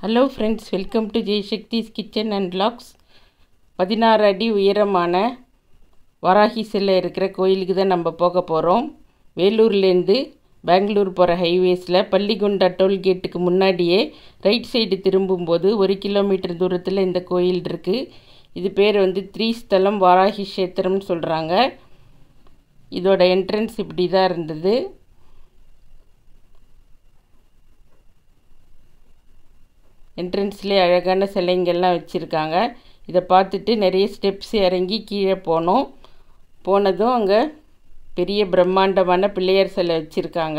Hello friends, welcome to Jaishakthi's kitchen and vlogs. 16 அடி உயரமான வராகி சிலை இருக்கிற கோயிலுக்கு தான் நம்ம போக போகிறோம். வேலூர்லேருந்து பெங்களூர் போகிற ஹைவேஸில் பள்ளிகுண்டா டோல்கேட்டுக்கு முன்னாடியே ரைட் சைடு திரும்பும்போது 1 கிலோமீட்டர் தூரத்தில் இந்த கோயில் இருக்குது. இது பேர் த்ரீஸ்தலம் வாராகி க்ஷேத்திரம்னு சொல்கிறாங்க. இதோட என்ட்ரன்ஸ் இப்படி தான் இருந்தது. என்ட்ரன்ஸ்லேயே அழகான சிலைங்கள்லாம் வச்சுருக்காங்க. இதை பார்த்துட்டு நிறைய ஸ்டெப்ஸ் இறங்கி கீழே போனதும் அங்கே பெரிய பிரம்மாண்டமான பிள்ளையார் சிலை வச்சுருக்காங்க.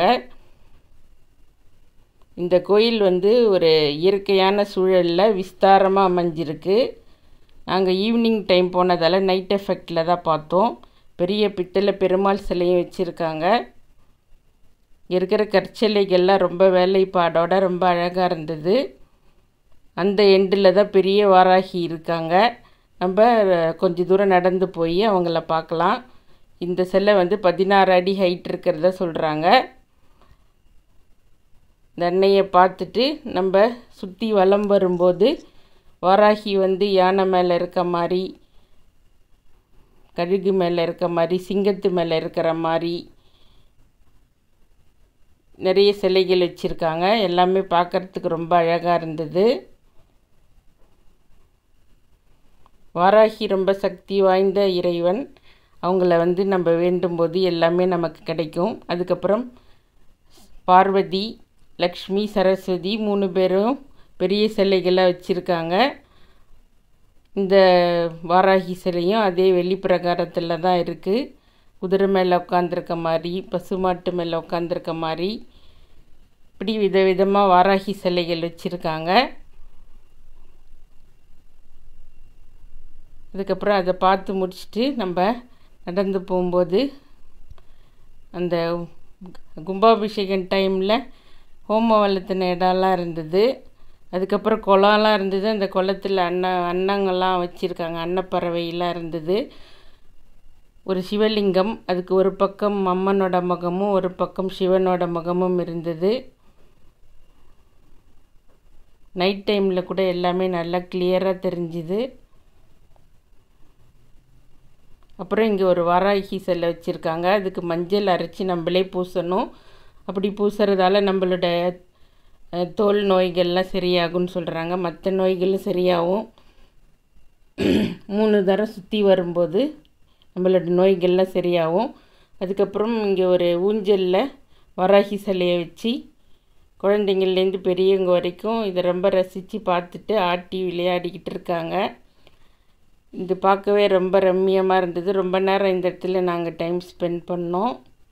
இந்த கோயில் ஒரு இயற்கையான சூழலில் விஸ்தாரமாக அமைஞ்சிருக்கு. நாங்கள் ஈவினிங் டைம் போனதால் நைட் எஃபெக்டில் தான் பார்த்தோம். பெரிய பித்தளை பெருமாள் சிலையும் வச்சுருக்காங்க. இருக்கிற கற்சிலைகள்லாம் ரொம்ப வேலைப்பாடோட ரொம்ப அழகாக இருந்தது. அந்த எண்டில் தான் பெரிய வாராகி இருக்காங்க. நம்ம கொஞ்சம் தூரம் நடந்து போய் அவங்கள பார்க்கலாம். இந்த சிலை 16 அடி ஹைட் இருக்கிறத சொல்கிறாங்க. இந்த அன்னையை பார்த்துட்டு நம்ம சுற்றி வலம் வரும்போது வாராகி யானை மேலே இருக்க மாதிரி, கழுகு மேலே இருக்க மாதிரி, சிங்கத்து மேலே இருக்கிற மாதிரி நிறைய சிலைகள் வச்சுருக்காங்க. எல்லாமே பார்க்குறதுக்கு ரொம்ப அழகாக இருந்தது. வாராகி ரொம்ப சக்தி வாய்ந்த இறைவன். அவங்கள நம்ம வேண்டும்போது எல்லாமே நமக்கு கிடைக்கும். அதுக்கப்புறம் பார்வதி, லக்ஷ்மி, சரஸ்வதி 3 பேரும் பெரிய சிலைகளாக வச்சுருக்காங்க. இந்த வாராகி சிலையும் அதே வெளிப்பிரகாரத்தில் தான் இருக்குது. குதிரை மேலே உட்காந்துருக்க மாதிரி, பசுமாட்டு மேலே உட்காந்துருக்க மாதிரி, இப்படி விதவிதமாக வாராகி சிலைகள் வச்சுருக்காங்க. அதுக்கப்புறம் அதை பார்த்து முடிச்சுட்டு நம்ம நடந்து போகும்போது அந்த கும்பாபிஷேகம் டைமில் ஹோமம் வளர்த்தின இடம்லாம் இருந்தது. அதுக்கப்புறம் குளம்லாம் இருந்தது. அந்த குளத்தில் அன்னங்கள்லாம் வச்சுருக்காங்க. அன்னப்பறவையெல்லாம் இருந்தது. ஒரு சிவலிங்கம், அதுக்கு ஒரு பக்கம் அம்மனோட முகமும் ஒரு பக்கம் சிவனோட முகமும் இருந்தது. நைட் டைமில் கூட எல்லாமே நல்லா கிளியராக தெரிஞ்சுது. அப்புறம் இங்கே ஒரு வாராகி சிலை வச்சுருக்காங்க. அதுக்கு மஞ்சள் அரைச்சி நம்மளே பூசணும். அப்படி பூசுறதால நம்மளோட தோல் நோய்கள்லாம் சரியாகும்னு சொல்கிறாங்க. மற்ற நோய்களும் சரியாகும். 3 தரம் சுற்றி வரும்போது நம்மளோட நோய்கள்லாம் சரியாகும். அதுக்கப்புறம் இங்கே ஒரு ஊஞ்சலில் வாராகி சிலையை வச்சு குழந்தைங்கள்லேருந்து பெரியவங்க வரைக்கும் இதை ரொம்ப ரசித்து பார்த்துட்டு ஆட்டி விளையாடிக்கிட்டு இருக்காங்க. இது பார்க்கவே ரொம்ப ரம்மியமாக இருந்தது. ரொம்ப நேரம் இந்த இடத்துல நாங்கள் டைம் ஸ்பெண்ட் பண்ணோம்.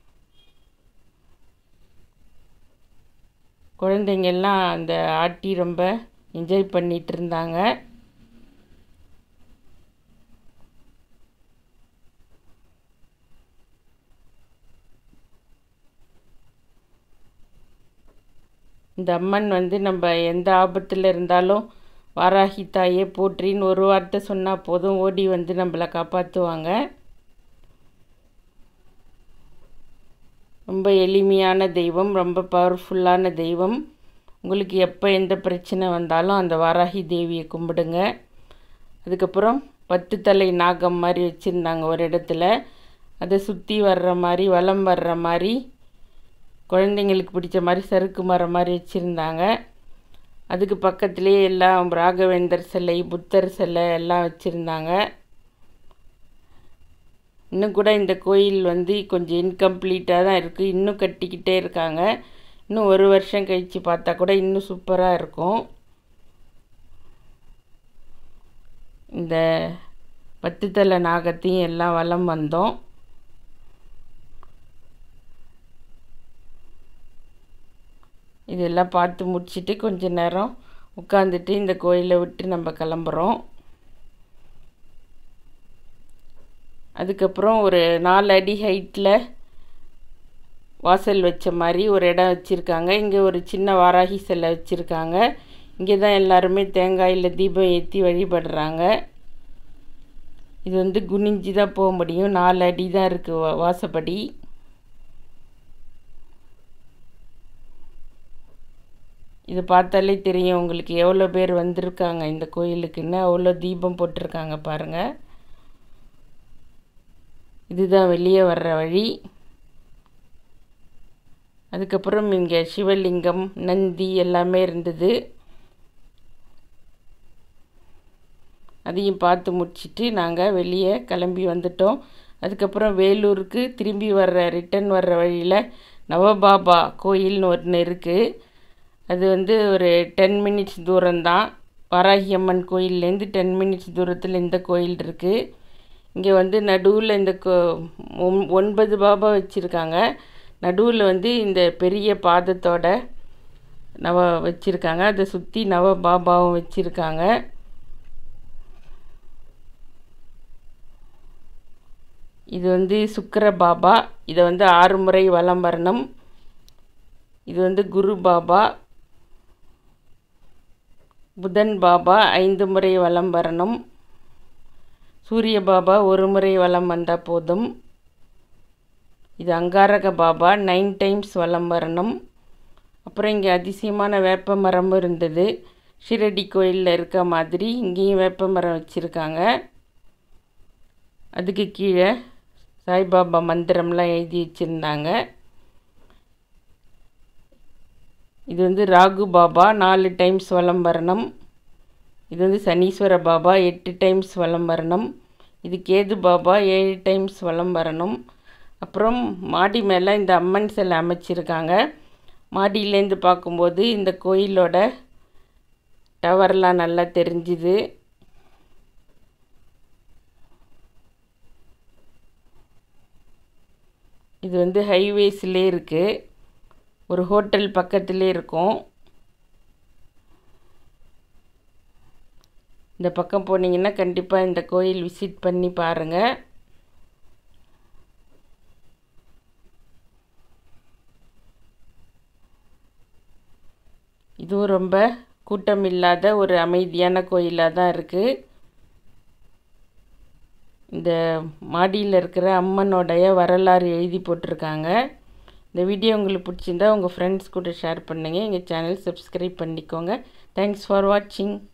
குழந்தைங்கள்லாம் அந்த ஆட்டி ரொம்ப என்ஜாய் பண்ணிகிட்டு இருந்தாங்க. இந்த அம்மன் நம்ம எந்த ஆபத்தில் இருந்தாலும் வாராகி தாயே போற்றின்னு ஒரு வார்த்தை சொன்னால் போதும், ஓடி நம்மளை காப்பாற்றுவாங்க. ரொம்ப எளிமையான தெய்வம், ரொம்ப பவர்ஃபுல்லான தெய்வம். உங்களுக்கு எப்போ எந்த பிரச்சனை வந்தாலும் அந்த வாராகி தேவியை கும்பிடுங்க. அதுக்கப்புறம் 10 தலை நாகம் மாதிரி வச்சுருந்தாங்க ஒரு இடத்துல. அதை சுற்றி வர்ற மாதிரி, வலம் வர்ற மாதிரி, குழந்தைங்களுக்கு பிடிச்ச மாதிரி சறுக்கு மரம் மாதிரி வச்சுருந்தாங்க. அதுக்கு பக்கத்துலேயே எல்லாம் ராகவேந்தர் சிலை, புத்தர் சிலை எல்லாம் வச்சுருந்தாங்க. இன்னும் கூட இந்த கோயில் கொஞ்சம் இன்கம்ப்ளீட்டாக தான் இருக்குது. இன்னும் கட்டிக்கிட்டே இருக்காங்க. இன்னும் 1 வருஷம் கழித்து பார்த்தா கூட இன்னும் சூப்பராக இருக்கும். இந்த 10 தலை நாகத்தையும் எல்லாம் வலம் வந்தோம். இதெல்லாம் பார்த்து முடிச்சுட்டு கொஞ்ச நேரம் உட்காந்துட்டு இந்த கோயிலை விட்டு நம்ம கிளம்புறோம். அதுக்கப்புறம் ஒரு 4 அடி ஹைட்டில் வாசல் வச்ச மாதிரி ஒரு இடம் வச்சுருக்காங்க. இங்கே ஒரு சின்ன வாராகி சிலை வச்சுருக்காங்க. இங்கே தான் எல்லாருமே தேங்காயில் தீபம் ஏற்றி வழிபடுறாங்க. இது குனிஞ்சு தான் போக முடியும். 4 அடி தான் இருக்குது வாசப்படி. இது பார்த்தாலே தெரியும் உங்களுக்கு எவ்வளோ பேர் வந்திருக்காங்க இந்த கோயிலுக்குன்னு. அவ்வளோ தீபம் போட்டிருக்காங்க பாருங்கள். இதுதான் வெளியே வர்ற வழி. அதுக்கப்புறம் இங்கே சிவலிங்கம், நந்தி எல்லாமே இருந்தது. அதையும் பார்த்து முடிச்சுட்டு நாங்கள் வெளியே கிளம்பி வந்துட்டோம். அதுக்கப்புறம் வேலூருக்கு திரும்பி ரிட்டர்ன் வர்ற வழியில் நவபாபா கோயில்னு ஒன்று இருக்குது. அது ஒரு 10 மினிட்ஸ் தூரம்தான். வாராகி அம்மன் கோயிலேருந்து 10 மினிட்ஸ் தூரத்தில் இந்த கோயில் இருக்குது. இங்கே நடுவில் இந்த 9 பாபா வச்சுருக்காங்க. நடுவில் இந்த பெரிய பாதத்தோட வச்சுருக்காங்க. அதை சுற்றி நவ பாபாவும் வச்சுருக்காங்க. இது சுக்கிர பாபா. இதை 6 முறை வலம் வரணும். இது குரு பாபா. புதன் பாபா 5 முறை வலம் வரணும். சூரிய பாபா 1 முறை வலம் வந்தால் போதும். இது அங்காரக பாபா 9 டைம்ஸ் வலம் வரணும். அப்புறம் இங்கே அதிசயமான வேப்ப மரமும் இருந்தது. ஷிரடி கோயிலில் இருக்க மாதிரி இங்கேயும் வேப்ப மரம் வச்சுருக்காங்க. அதுக்கு கீழே சாய்பாபா மந்திரம்லாம் எழுதி வச்சுருந்தாங்க. இது ராகு பாபா 4 டைம்ஸ் வலம் வரணும். இது சனீஸ்வர பாபா 8 டைம்ஸ் வலம் வரணும். இது கேது பாபா 7 டைம்ஸ் வலம் வரணும். அப்புறம் மாடி மேலே இந்த அம்மன் சிலை அமைச்சிருக்காங்க. மாடியிலேருந்து பார்க்கும்போது இந்த கோயிலோட டவர்லாம் நல்லா தெரிஞ்சுது. இது ஹைவேஸ்லே இருக்குது. ஒரு ஹோட்டல் பக்கத்திலே இருக்கும். இந்த பக்கம் போனீங்கன்னா கண்டிப்பாக இந்த கோயில் விசிட் பண்ணி பாருங்கள். இதுவும் ரொம்ப கூட்டம் இல்லாத ஒரு அமைதியான கோயிலாக தான் இருக்குது. இந்த மாடியில் இருக்கிற அம்மனோடைய வரலாறு எழுதி போட்டிருக்காங்க. இந்த வீடியோ உங்களுக்கு பிடிச்சிருந்தா உங்கள் ஃப்ரெண்ட்ஸ் கூட ஷேர் பண்ணுங்கள். எங்கள் சேனல் சப்ஸ்கிரைப் பண்ணிக்கோங்க. தேங்க்ஸ் ஃபார் வாட்சிங்.